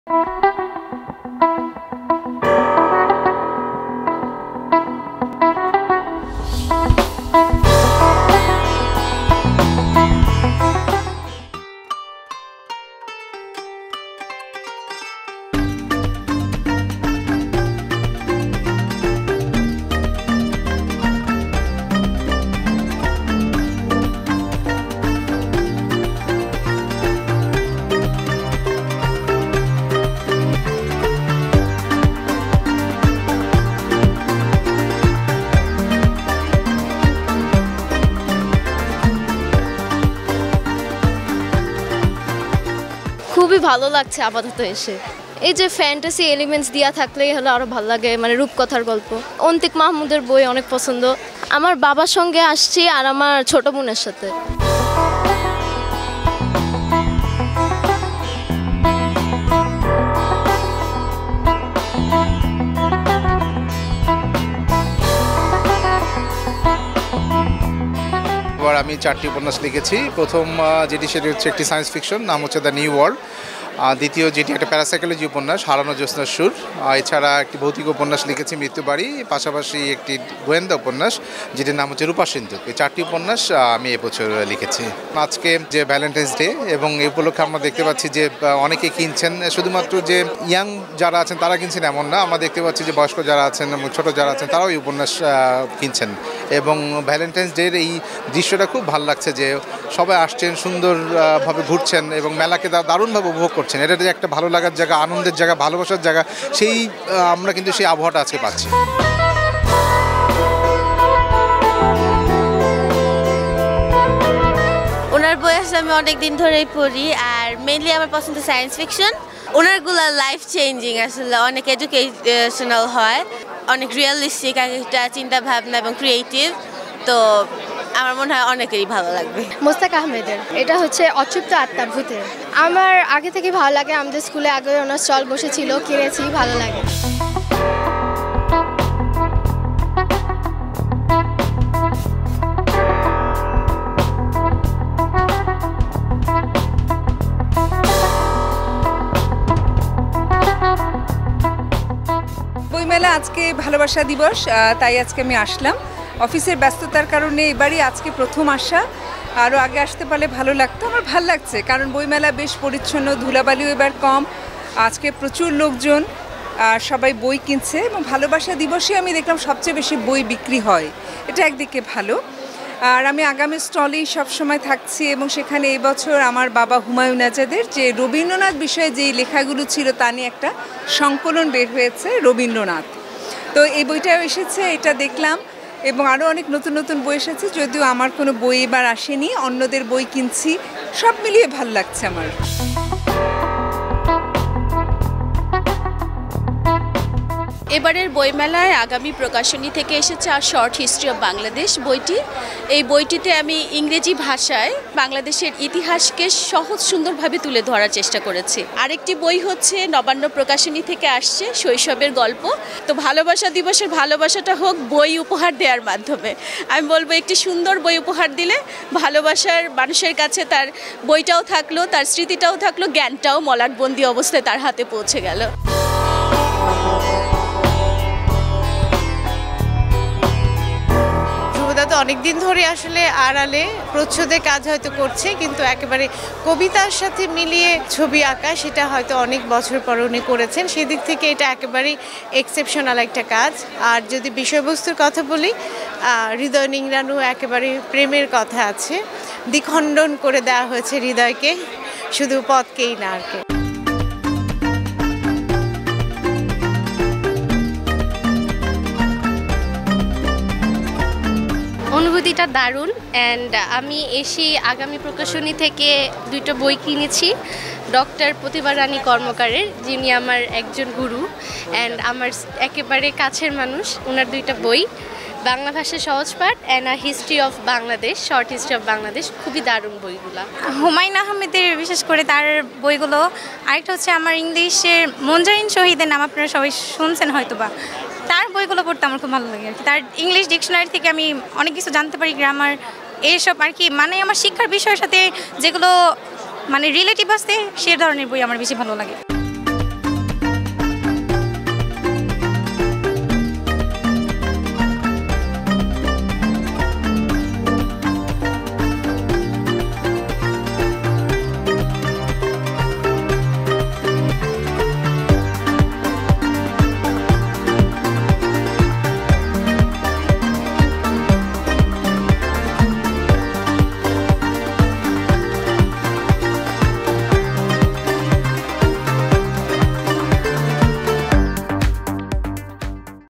খুবই ভালো লাগছে আপাতত এসে। এই যে ফ্যান্টাসি এলিমেন্টস দিয়া থাকলেই হলো আরো ভালো লাগে, মানে রূপকথার গল্প। অন্তিক মাহমুদের বই অনেক পছন্দ। আমার বাবার সঙ্গে আসছি আর আমার ছোট বোনের সাথে। আমি 4টি উপন্যাস লিখেছি। প্রথম যেটি সেটি হচ্ছে একটি সায়েন্স ফিকশন, নাম হচ্ছে দ্য নিউ ওয়ার্ল্ড। দ্বিতীয় যেটি একটা প্যারাসাইকোলজি উপন্যাস, হারানো জ্যোৎস্নার সুর। এছাড়া একটি ভৌতিক উপন্যাস লিখেছি, মৃত্যুবাড়ি। পাশাপাশি একটি গোয়েন্দা উপন্যাস যেটির নাম হচ্ছে রূপা সিন্ধুক। এই 4টি উপন্যাস আমি এবছর লিখেছি। আজকে যে ভ্যালেন্টাইন্স ডে, এবং এই উপলক্ষে আমরা দেখতে পাচ্ছি যে অনেকে কিনছেন। শুধুমাত্র যে ইয়াং যারা আছেন তারা কিনছেন এমন না, আমরা দেখতে পাচ্ছি যে বয়স্ক যারা আছেন এবং ছোট যারা আছেন তারাও এই উপন্যাস কিনছেন। এবং ভ্যালেন্টাইন্স ডের এই দৃশ্যটা খুব ভালো লাগছে যে সবাই আসছেন, সুন্দরভাবে ঘুরছেন এবং মেলাকে দারুণভাবে উপভোগ করছেন। এটা যে একটা ভালো লাগার জায়গা, আনন্দের জায়গা, ভালোবাসার জায়গা, সেই আমরা কিন্তু সেই আবহাওয়াটা আজকে পাচ্ছি। ওনার বই আসলে আমি অনেকদিন ধরেই পড়ি, আর মেইনলি আমার পছন্দ সায়েন্স ফিকশন। ওনারগুলো লাইফ চেঞ্জিং, আসলে অনেক এডুকেশনাল হয়, অনেক রিয়েলিস্টিক একটা চিন্তা ভাবনা এবং ক্রিয়েটিভ। তো আমার মনে হয় অনেকেরই ভালো লাগবে। মোস্তাক আহমেদের এটা হচ্ছে অতৃপ্ত আত্মার ভূতে। আমার আগে থেকে ভালো লাগে, আমাদের স্কুলে আগে ওনার স্টল বসেছিল, কিনেছি, ভালো লাগে। বইমেলা আজকে ভালোবাসা দিবস, তাই আজকে আমি আসলাম। অফিসের ব্যস্ততার কারণে এবারই আজকে প্রথম আসা। আরও আগে আসতে পারলে ভালো লাগতো। আমার ভালো লাগছে, কারণ বইমেলা বেশ পরিচ্ছন্ন, ধুলাবালিও এবার কম। আজকে প্রচুর লোকজন, সবাই বই কিনছে, এবং ভালোবাসা দিবসে আমি দেখলাম সবচেয়ে বেশি বই বিক্রি হয়। এটা একদিকে ভালো। আর আমি আগামী স্টলেই সবসময় থাকছি, এবং সেখানে এবছর আমার বাবা হুমায়ুন আজাদের যে রবীন্দ্রনাথ বিষয়ে যেই লেখাগুলো ছিল তা নিয়ে একটা সংকলন বের হয়েছে, রবীন্দ্রনাথ। তো এই বইটাও এসেছে, এটা দেখলাম, এবং আরও অনেক নতুন নতুন বই এসেছে। যদিও আমার কোনো বই এবার আসেনি, অন্যদের বই কিনছি। সব মিলিয়ে ভালো লাগছে আমার। এবারের বইমেলায় আগামী প্রকাশনী থেকে এসেছে আর শর্ট হিস্ট্রি অফ বাংলাদেশ বইটি। এই বইটিতে আমি ইংরেজি ভাষায় বাংলাদেশের ইতিহাসকে সহজ সুন্দরভাবে তুলে ধরার চেষ্টা করেছি। আরেকটি বই হচ্ছে নবান্ন প্রকাশনী থেকে আসছে, শৈশবের গল্প। তো ভালোবাসা দিবসের ভালোবাসাটা হোক বই উপহার দেওয়ার মাধ্যমে। আমি বলবো একটি সুন্দর বই উপহার দিলে ভালোবাসার মানুষের কাছে তার বইটাও থাকলো, তার স্মৃতিটাও থাকলো, জ্ঞানটাও মলাটবন্দি অবস্থায় তার হাতে পৌঁছে গেল। তো অনেকদিন ধরে আসলে আড়ালে প্রচ্ছদে কাজ হয়তো করছে, কিন্তু একেবারে কবিতার সাথে মিলিয়ে ছবি আঁকা সেটা হয়তো অনেক বছর পর উনি করেছেন। সেদিক থেকে এটা একেবারেই এক্সেপশনাল একটা কাজ। আর যদি বিষয়বস্তুর কথা বলি, হৃদয় নিংড়ানো একেবারে প্রেমের কথা আছে, দ্বিখণ্ডন করে দেওয়া হয়েছে হৃদয়কে, শুধু পথকেই না আর কি। অনুভূতিটা দারুণ। অ্যান্ড আমি এসে আগামী প্রকাশনী থেকে 2টা বই কিনেছি ডক্টর প্রতিভা রানী কর্মকারের, যিনি আমার একজন গুরু অ্যান্ড আমার একেবারে কাছের মানুষ। ওনার 2টা বই, বাংলা ভাষার সহজ পাঠ and history of Bangladesh, short history of Bangladesh, খুবই দারুণ বইগুলো। হুমায়ুন আহমেদের বিশেষ করে তার বইগুলো। আরেকটা হচ্ছে আমার ইংলিশের মঞ্জারিন শহীদের নাম আপনারা সবাই শুনছেন হয়তোবা, তার বইগুলো পড়তে আমার খুব ভালো লাগে আর কি। তার ইংলিশ ডিকশনারি থেকে আমি অনেক কিছু জানতে পারি, গ্রামার এইসব আর কি, মানে আমার শিক্ষার বিষয়ের সাথে যেগুলো মানে রিলেটিভ আছে সে ধরনের বই আমার বেশি ভালো লাগে।